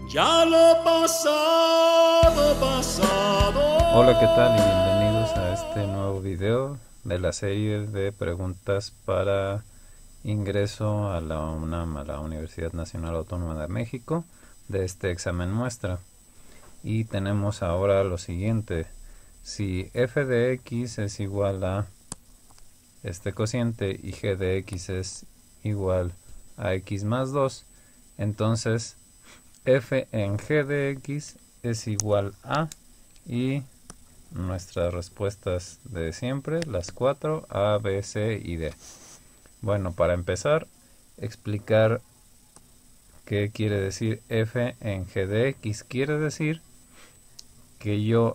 Ya lo pasado, pasado. Hola, ¿qué tal? Y bienvenidos a este nuevo video de la serie de preguntas para ingreso a la UNAM, a la Universidad Nacional Autónoma de México, de este examen muestra. Y tenemos ahora lo siguiente: si f de x es igual a este cociente y g de x es igual a x más 2, entonces f en g de x es igual a, y nuestras respuestas de siempre, las 4, A, B, C y D. Bueno, para empezar, explicar qué quiere decir f en g de x. Quiere decir que yo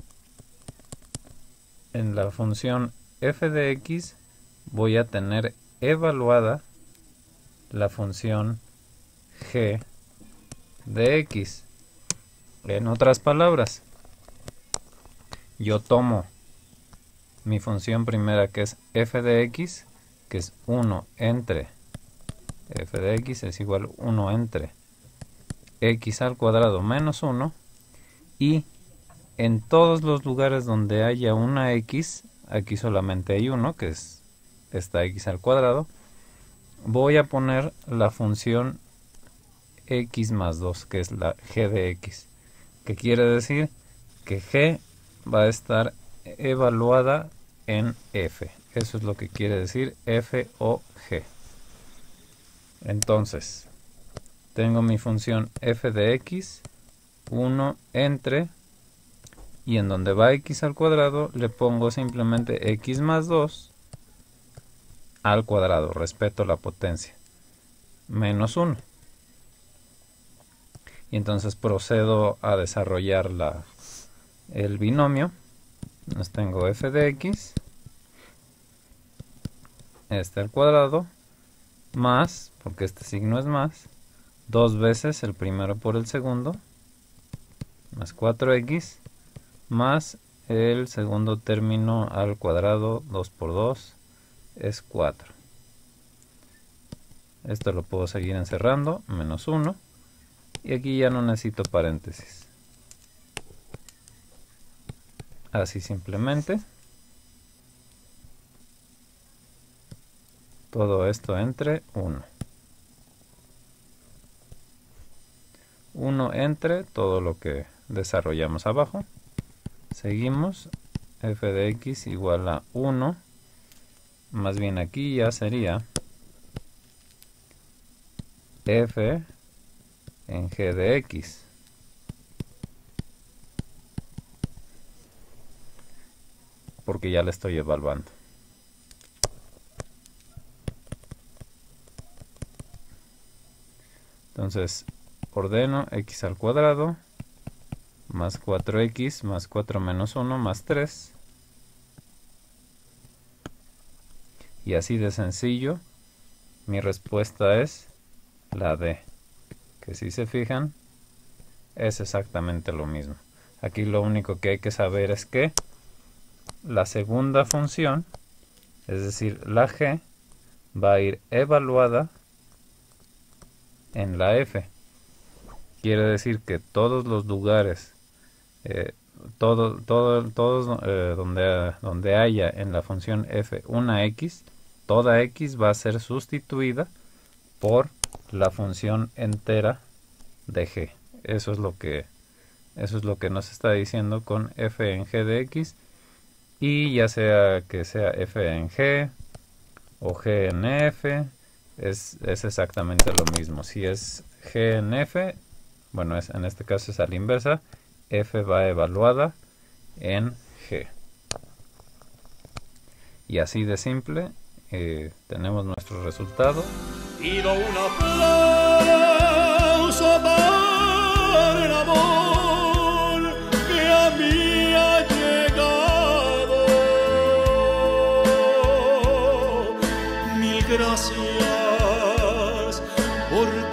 en la función f de x voy a tener evaluada la función g de x. En otras palabras, yo tomo mi función primera, que es f de x, que es 1 entre f de x es igual a 1 entre x al cuadrado menos 1, y en todos los lugares donde haya una x, aquí solamente hay uno, que es esta x al cuadrado, voy a poner la función x más 2, que es la g de x, que quiere decir que g va a estar evaluada en f. Eso es lo que quiere decir f o g. Entonces, tengo mi función f de x, 1 entre, y en donde va x al cuadrado le pongo simplemente x más 2 al cuadrado, respeto la potencia, menos 1. Y entonces procedo a desarrollar el binomio. Entonces tengo f de x, este al cuadrado, más, porque este signo es más, 2 veces el primero por el segundo, más 4x, más el segundo término al cuadrado, 2 por 2 es 4. Esto lo puedo seguir encerrando, menos 1, y aquí ya no necesito paréntesis. Así simplemente. Todo esto entre 1. 1 entre todo lo que desarrollamos abajo. Seguimos. F de x igual a 1. Más bien aquí ya sería f en g de x. Porque ya le estoy evaluando. Entonces, ordeno x al cuadrado, más 4x, más 4 menos 1, más 3. Y así de sencillo, mi respuesta es la D. Que si se fijan, es exactamente lo mismo. Aquí lo único que hay que saber es que la segunda función, es decir, la g, va a ir evaluada en la f. Quiere decir que todos los lugares, todos donde haya en la función f una x, toda x va a ser sustituida por la función entera de g. Eso es lo que nos está diciendo con f en g de x. Y ya sea que sea f en g o g en f, es exactamente lo mismo. Si es g en f, bueno, en este caso es a la inversa, f va evaluada en g. Y así de simple, tenemos nuestro resultado. Pido un aplauso para el amor que a mí ha llegado. Mil gracias por